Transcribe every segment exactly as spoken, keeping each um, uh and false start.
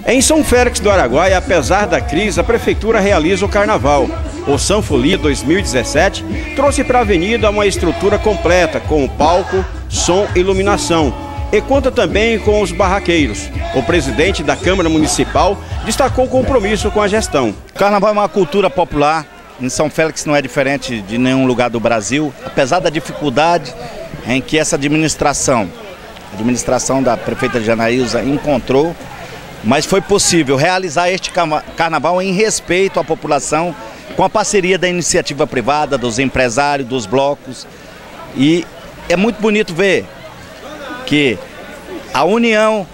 Em São Félix do Araguaia, apesar da crise, a prefeitura realiza o carnaval. O Sanfolia dois mil e dezessete trouxe para a avenida uma estrutura completa, com palco, som e iluminação, e conta também com os barraqueiros. O presidente da Câmara Municipal destacou o compromisso com a gestão. O carnaval é uma cultura popular, em São Félix não é diferente de nenhum lugar do Brasil, apesar da dificuldade em que essa administração, a administração da prefeita Janaísa encontrou, mas foi possível realizar este carnaval em respeito à população, com a parceria da iniciativa privada, dos empresários, dos blocos. E é muito bonito ver que a união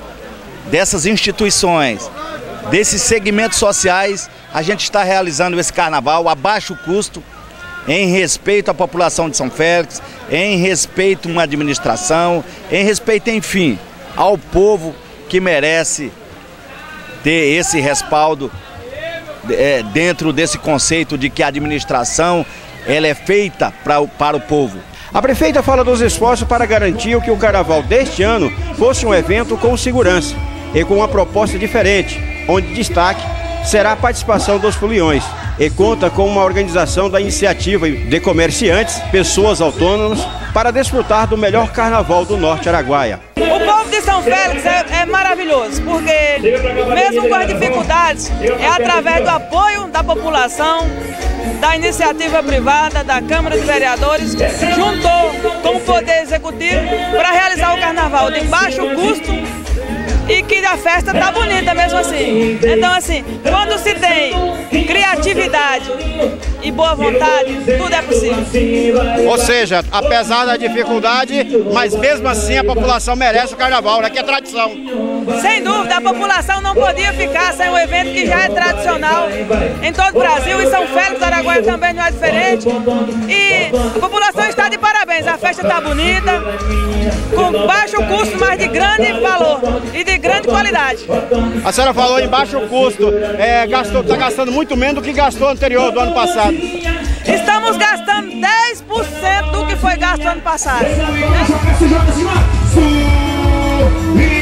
dessas instituições, desses segmentos sociais, a gente está realizando esse carnaval a baixo custo, em respeito à população de São Félix, em respeito a uma administração, em respeito, enfim, ao povo que merece ter esse respaldo é, dentro desse conceito de que a administração ela é feita pra, para o povo. A prefeita fala dos esforços para garantir que o carnaval deste ano fosse um evento com segurança e com uma proposta diferente, onde destaque será a participação dos foliões, e conta com uma organização da iniciativa de comerciantes, pessoas autônomas, para desfrutar do melhor carnaval do Norte Araguaia. O povo de São Félix é, é maravilhoso, porque mesmo com as dificuldades, é através do apoio da população, da iniciativa privada, da Câmara de Vereadores, juntou com o Poder Executivo para realizar o carnaval de baixo custo e que a festa está bonita mesmo assim. Então assim, quando se tem criatividade e boa vontade, tudo é possível. Ou seja, apesar da dificuldade, mas mesmo assim a população merece o carnaval, né? Que é tradição. Sem dúvida, a população não podia ficar sem um evento que já é tradicional em todo o Brasil, e São Félix do Araguaia também não é diferente. E a população está de parabéns, a festa está bonita, com baixo custo, mas de grande valor e de grande qualidade. A senhora falou em baixo custo, é, gastou, está gastando muito menos do que gastou anterior, do ano passado. Estamos gastando dez por cento do que foi gasto ano passado.